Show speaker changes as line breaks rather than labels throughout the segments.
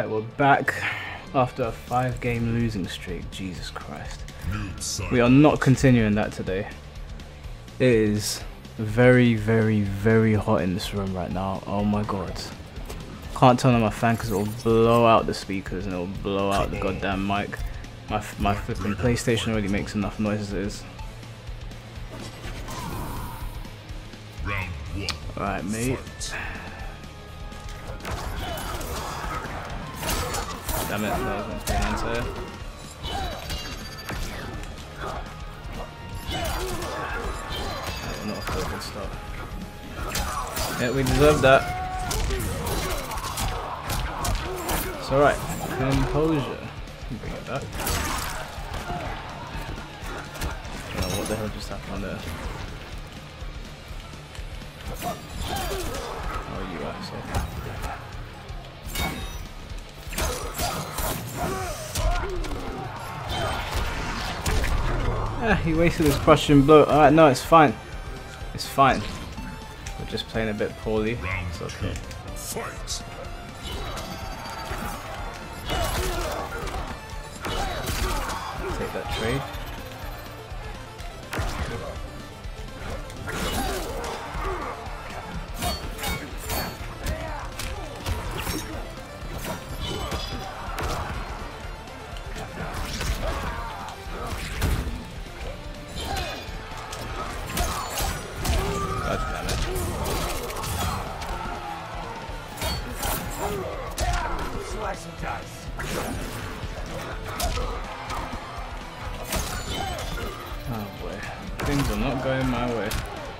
Alright, we're back after a 5-game losing streak. Jesus Christ. We are not continuing that today. It is very, very, very hot in this room right now. Oh my god. Can't turn on my fan because it will blow out the speakers and it will blow out the goddamn mic. My flipping PlayStation already makes enough noise as it is. Alright, mate. Damn it, that was meant to be an answer. Not off to a good start. Yeah, we deserve that. It's alright. Composure. Bring it back. I don't know what the hell just happened there. Oh, you asshole. He wasted his crushing blow. Alright, no, it's fine. It's fine. We're just playing a bit poorly. It's okay. Take that trade. Oh boy, things are not going my way.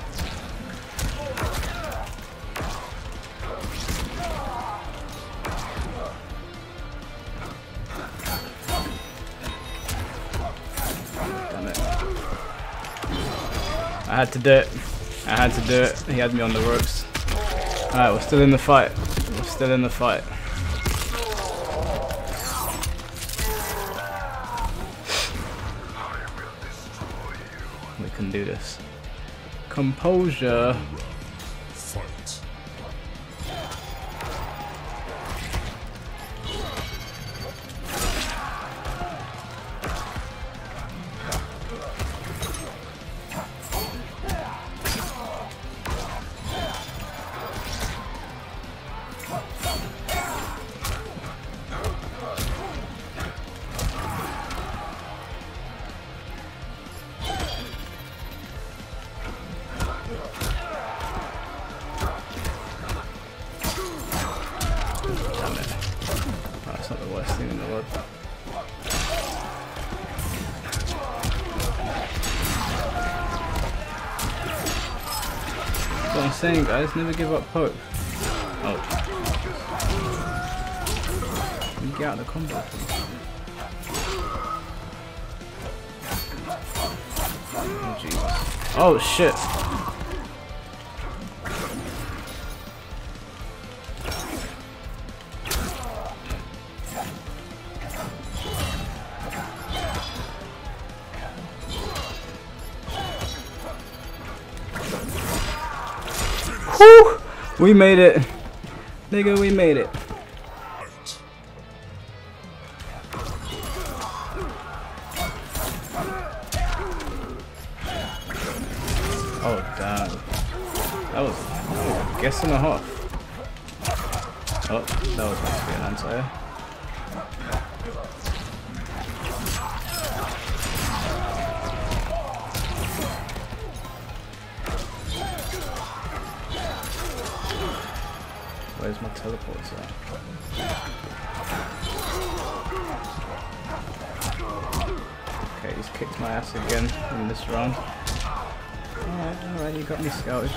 Damn it. I had to do it. I had to do it. He had me on the ropes. Alright, we're still in the fight. We're still in the fight. We can do this. Composure. Fight. That's not the worst thing in the world. That's what I'm saying, guys. Never give up hope. Oh. Get out of the combo. Oh, Jesus. Oh, shit. Woo! We made it. Nigga, we made it. Oh, damn. That was a guess and a half. Oh, that was meant to be an answer. Where's my teleports at? Okay, he's kicked my ass again in this round. Alright, you got me scouted.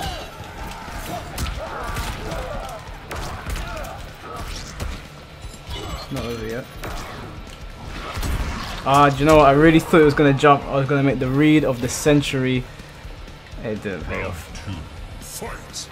It's not over yet. Ah, do you know what? I really thought it was going to jump. I was going to make the read of the century. It didn't pay off. Fight.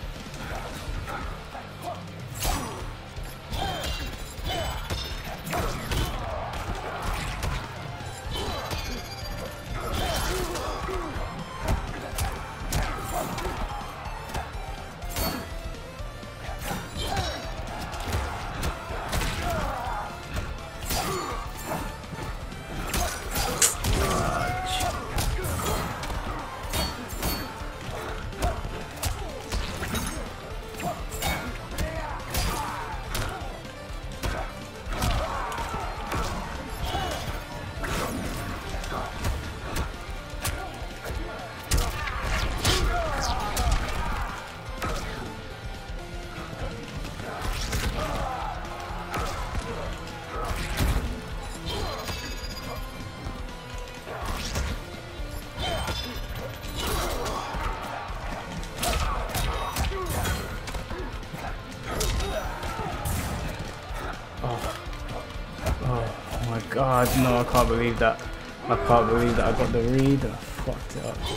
God, no, I can't believe that. I can't believe that I got the read and I fucked it up.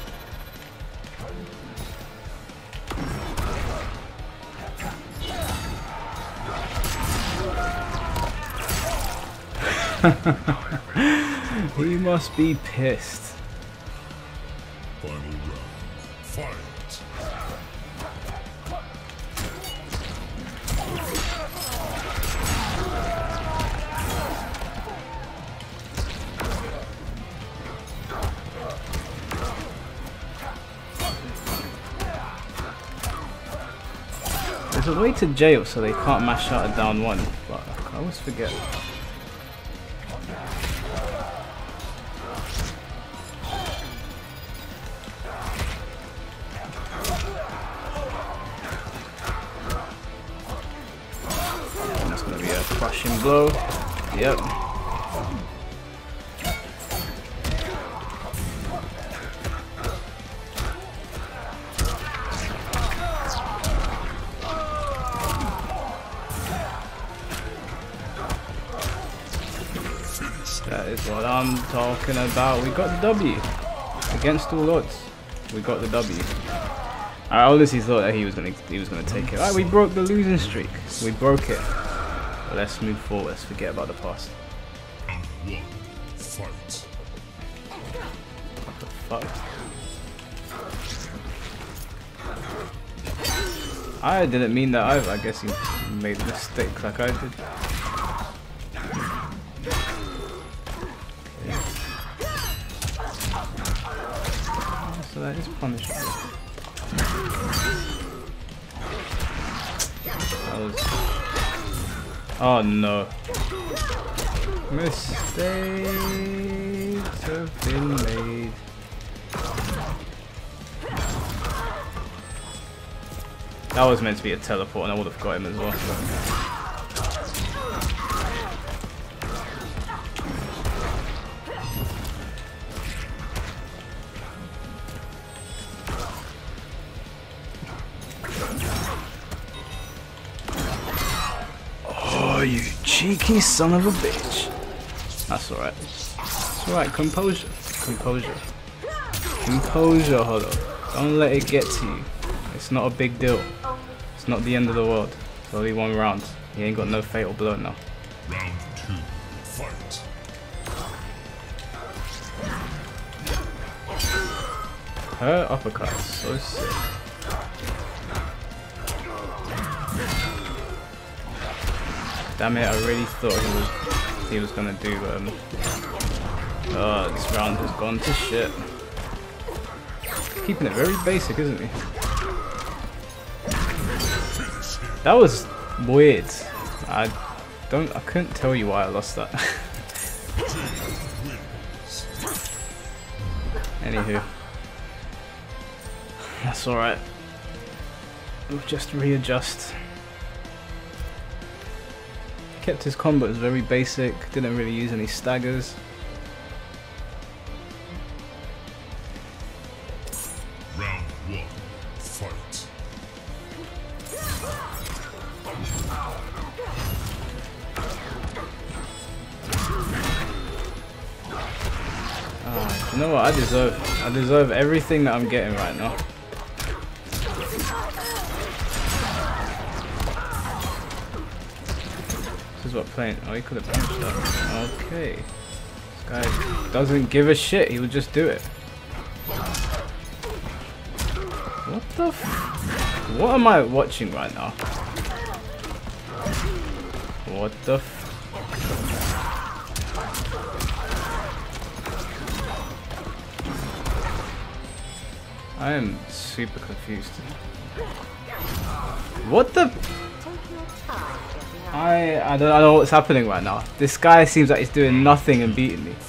He must be pissed.
Final round. Fight.
There's a way to jail so they can't mash out a down one, but I always forget. That's gonna be a crushing blow. Yep. That is what I'm talking about. We got the W. Against all odds. We got the W. I honestly thought that he was gonna take it. Alright, we broke the losing streak. We broke it. Let's move forward. Let's forget about the past.
Round one. Fight.
What the fuck? I didn't mean that either. I guess he made a mistake like I did. So that is punishable. That was... Oh no. Mistakes have been made. That was meant to be a teleport and I would have got him as well. Oh, you cheeky son of a bitch. That's alright. It's alright, composure. Composure. Composure, Hollow. Don't let it get to you. It's not a big deal. It's not the end of the world. It's only one round. He ain't got no fatal blow now.
Round two. Fight.
Her uppercut is so sick. Damn it, I really thought he was gonna do oh, this round has gone to shit. Keeping it very basic, isn't he? That was weird. I couldn't tell you why I lost that. Anywho. That's alright. We'll just readjust. Kept his combos very basic, didn't really use any staggers.
Round one. Fight.
You know what? I deserve everything that I'm getting right now. This is what playing. Oh, he could have punched that. Okay. This guy doesn't give a shit. He would just do it. What the f? What am I watching right now? What the f? I am super confused. What the? I don't know what's happening right now. This guy seems like he's doing nothing and beating me.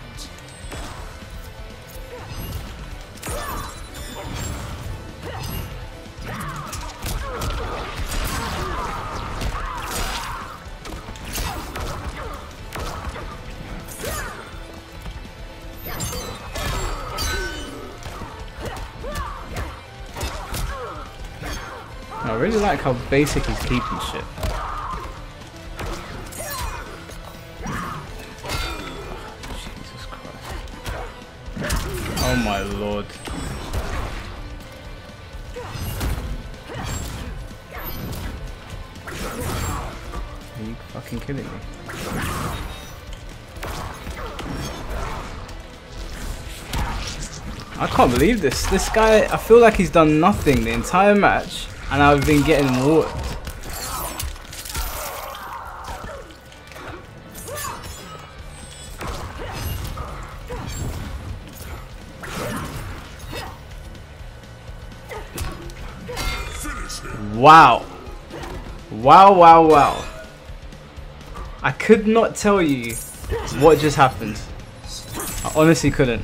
I really like how basic he's keeping shit. Oh my lord. Are you fucking kidding me? I can't believe this. This guy, I feel like he's done nothing the entire match and I've been getting whooped. Wow. Wow, wow, wow. I could not tell you what just happened. I honestly couldn't.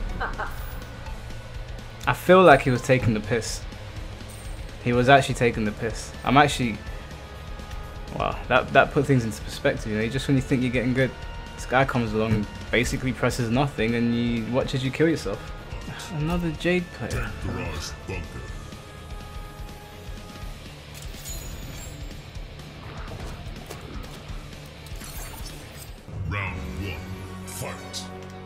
I feel like he was taking the piss. He was actually taking the piss. I'm actually... Wow, that put things into perspective, you know, just when you think you're getting good, this guy comes along and basically presses nothing and you watches you kill yourself. Another Jade player.
Garage bunker. Round 1, fight.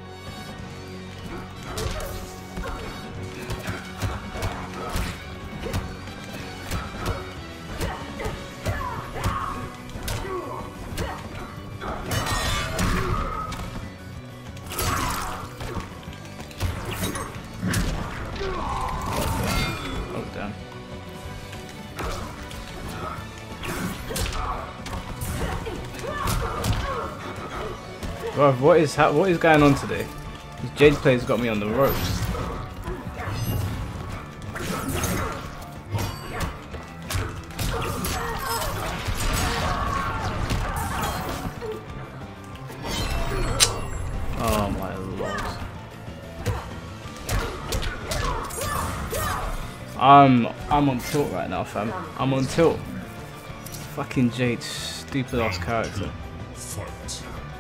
Oh damn. Bro, what is going on today? This Jade player's got me on the ropes. Oh my lord. I'm on tilt right now, fam. I'm on tilt. Fucking Jade, stupid ass character.
Fight.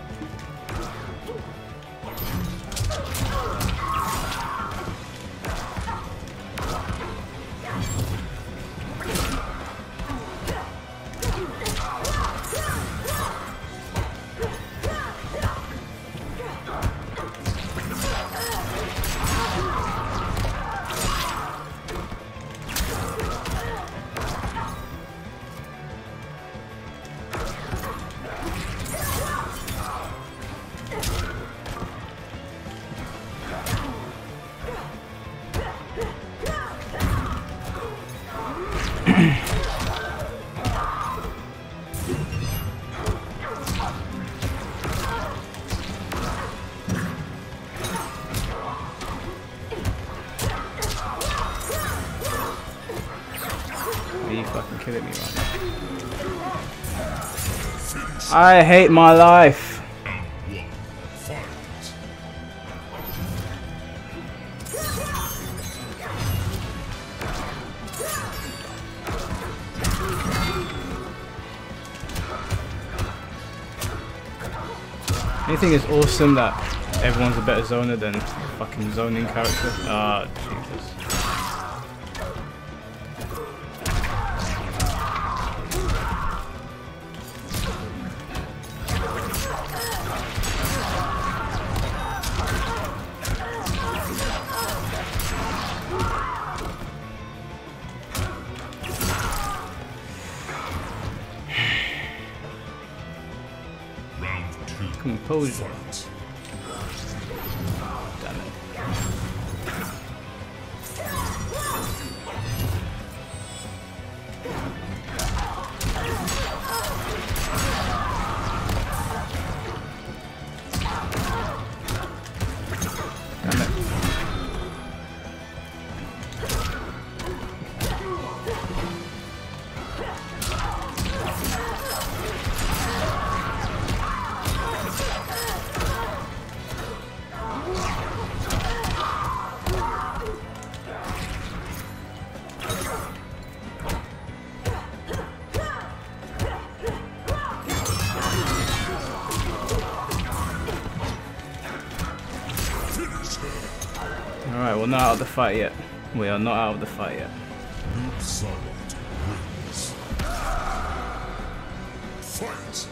Are you fucking kidding me right now? I hate my life.
Round 1, fight.
Anything is awesome that everyone's a better zoner than fucking zoning character. Ah, Jesus.
Round 2,
Composure.
fight.
Damn it. Damn it. Alright, we're not out of the fight yet. We are not out of the fight yet.
Noob Saibot wins. Fight.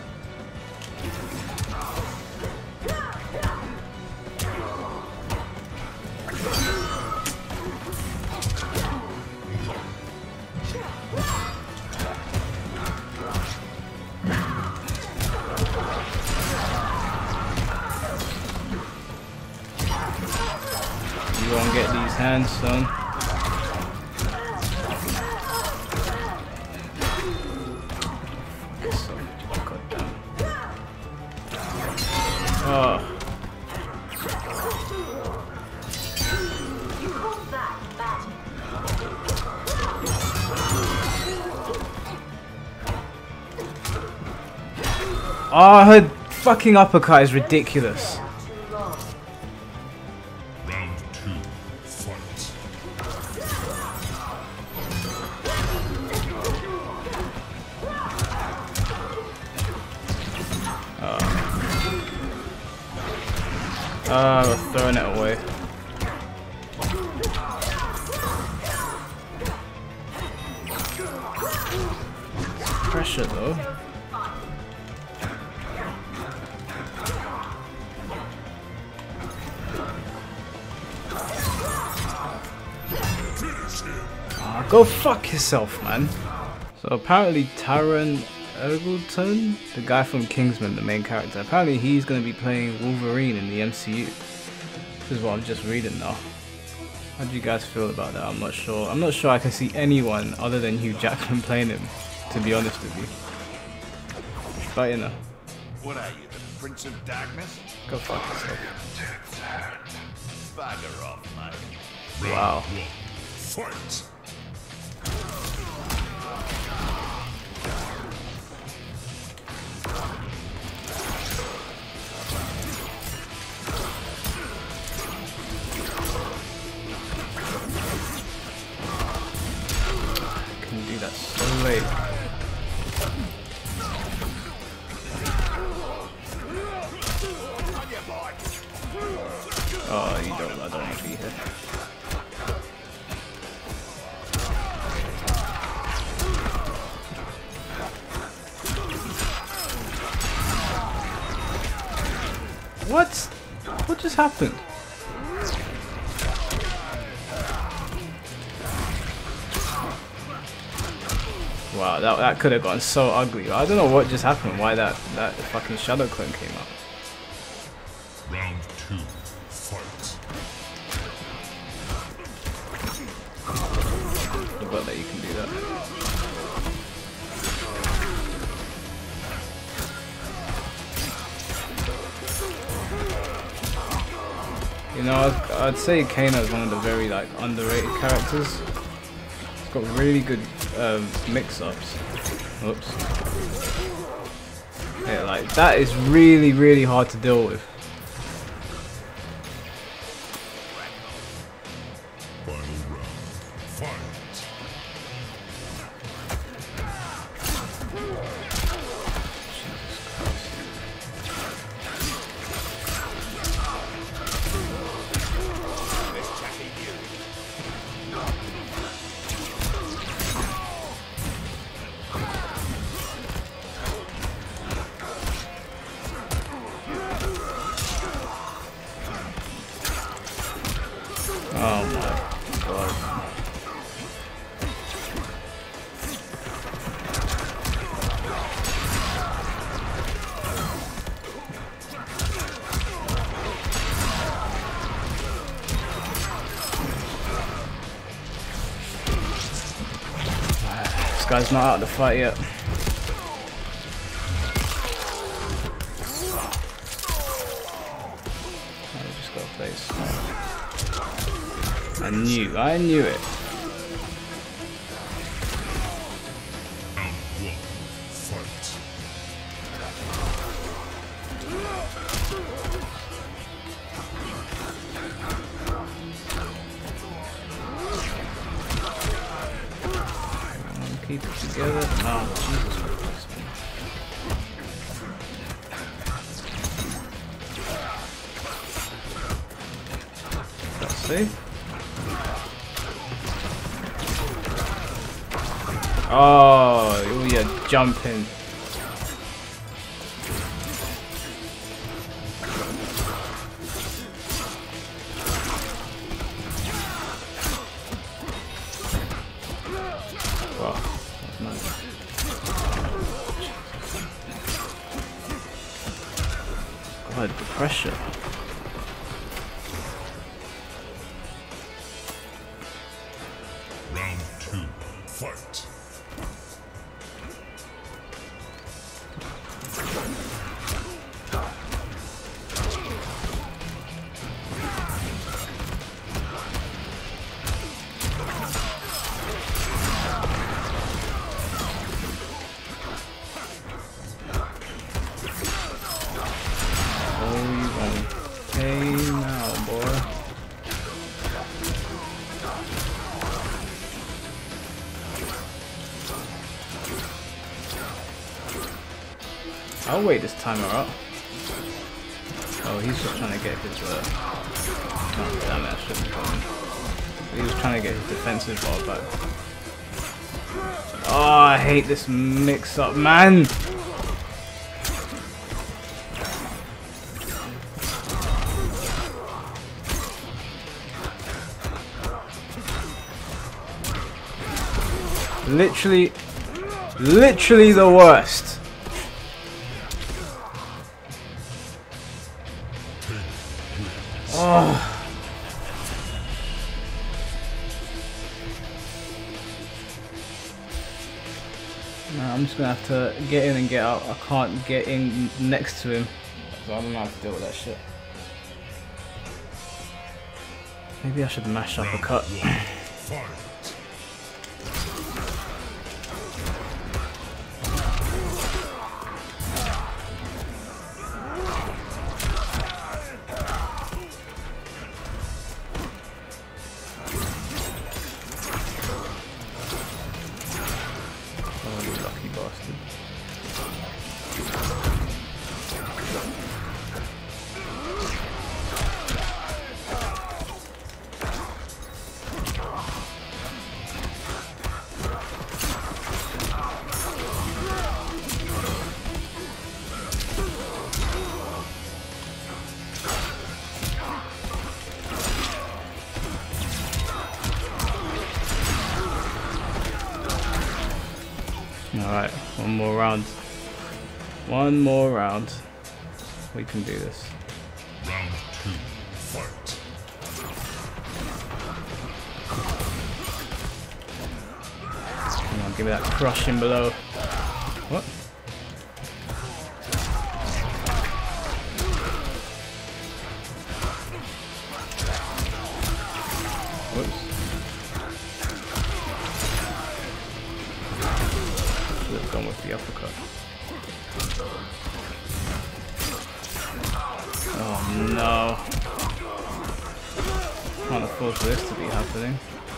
and get these hands, son. Oh. Oh, her fucking uppercut is ridiculous.
Round 2, fight.
We're throwing it away. Pressure though. Go fuck yourself, man. So apparently Taron Egerton, the guy from Kingsman, the main character, apparently he's going to be playing Wolverine in the MCU. This is what I'm just reading now. How do you guys feel about that? I'm not sure. I'm not sure I can see anyone other than Hugh Jackman playing him, to be honest with you. But you know.
What are you, the Prince of Darkness?
Go fuck yourself.
Bugger off, mate.
Wow.
Fight.
Can do that so late. Oh, you don't. I don't want to be here. What? What just happened? Wow, that could have gone so ugly. I don't know what just happened. Why that fucking shadow clone came up.
Round 2, fight.
I bet that you can do that. You know, I'd say Kano is one of the very like underrated characters. He's got really good mix-ups. Oops. Yeah, like that is really hard to deal with.
Final round. Fight.
Oh my god. This guy's not out of the fight yet. I just got a place. I knew it.
Round 1, fight.
Keep it together. No, Jesus Christ, man. That's safe. Oh, you're jumping. Wow, that's nice. God, the pressure. I'll wait this timer up. Oh, he's just trying to get his oh, damn it, I shouldn't have gone. He was trying to get his defensive bar back. Oh, I hate this mix-up, man! Literally the worst. Oh. Nah, I'm just gonna have to get in and get out. I can't get in next to him, so I don't know how to deal with that shit. Maybe I should mash up a cut. Alright, one more round. One more round. We can do this.
Round 2, fight.
Come on, give me that crushing below. What? Whoops. Should have gone with the uppercut. Oh no. Can't afford for this to be happening.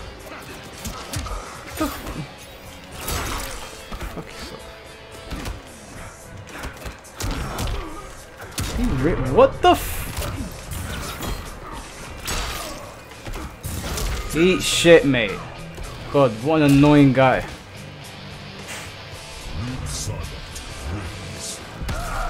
Fuck yourself. What the f— Eat shit, mate. God, what an annoying guy.
Saga wins.